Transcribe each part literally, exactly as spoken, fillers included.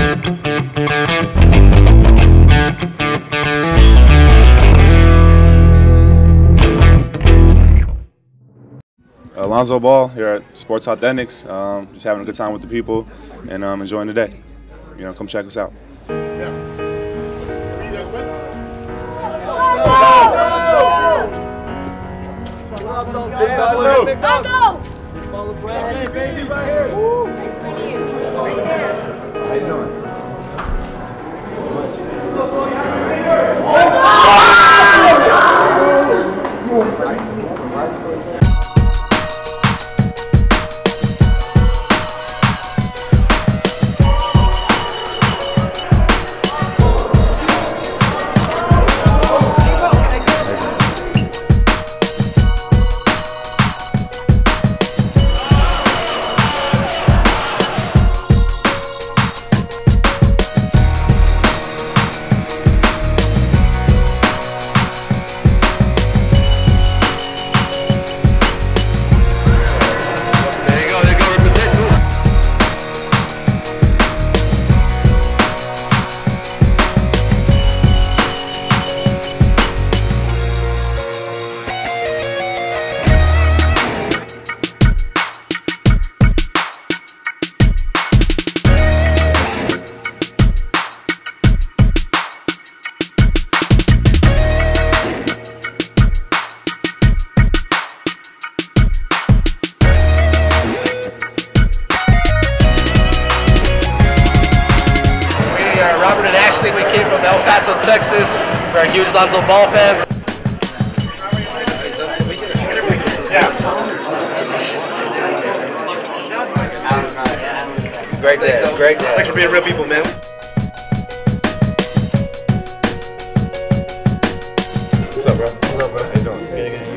Uh, Lonzo Ball here at Sports Authentics, um, just having a good time with the people and um, enjoying the day. You know, come check us out. Yeah. Baby, right here. Woo. Right there. How you doing? We came from El Paso, Texas. We're huge Lonzo Ball fans. Yeah. Great day, great day. Thanks for being real people, man. What's up, bro? What's up, bro? How you doing? Good, good.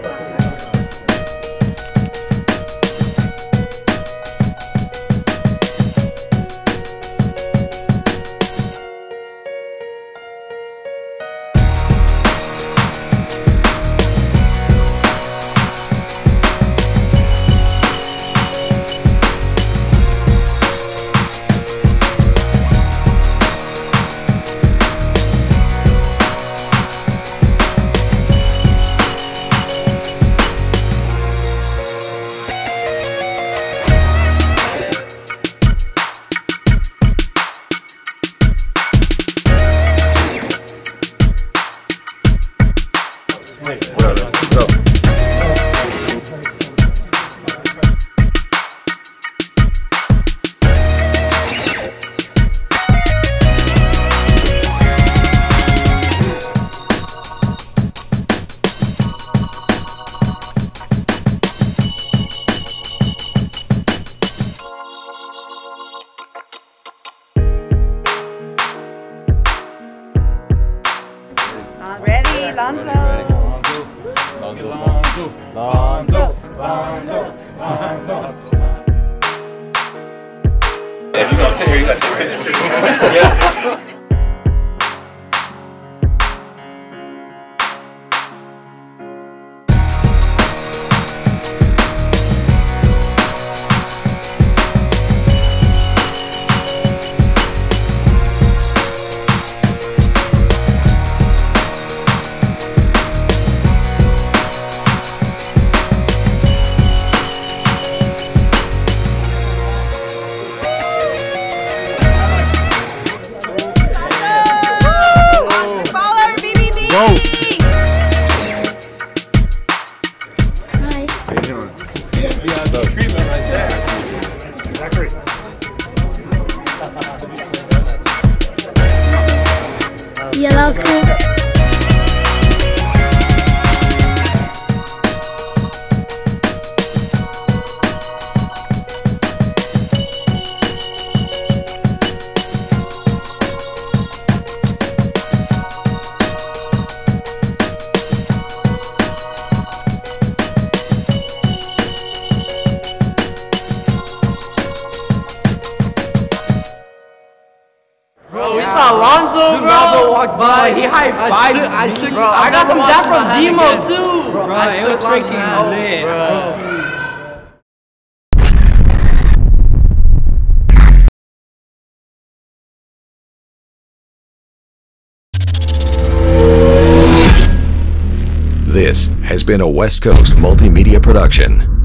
Hey, what up? What's up? Ready, Lonzo. Lonzo, Lonzo, Lonzo, Lonzo, Lonzo. If you're gonna sit here, you gotta take pictures. Yeah. Go! Hi. How you doing? Yeah, the treatment right there. Exactly. Yeah, that was cool. Bro, we saw Lonzo, bro. Lonzo walked by. He high fived. I shook. Bro, I got some dap from Demo too. Bro, I it was freaking lit, bro. This has been a West Coast Multimedia production.